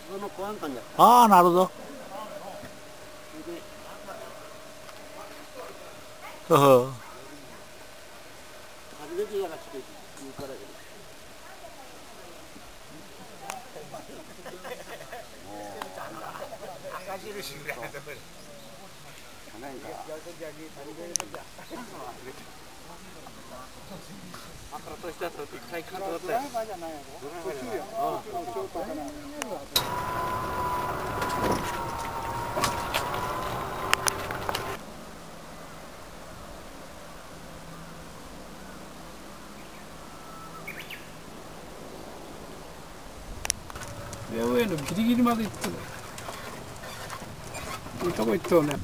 通の保安官じゃ。 ああ、なるほど。 初めてやらして言うからけど。 赤印ぐらいのところに。 あからとしたと一回ドライバーじゃないやろ。途中や。 フェアウェイのギリギリまで行ってる。いいとこ行ったよね。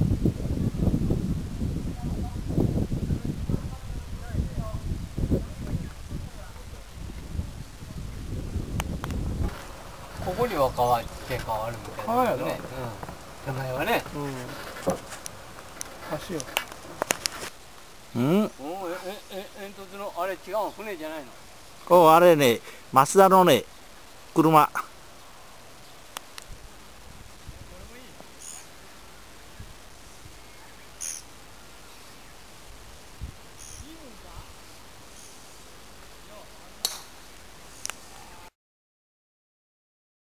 ここには川って川あるみたいな、ね。 川やな。 手前はね。 橋よ。 煙突のあれ違うの船じゃないの。 あれね、増田のね、車。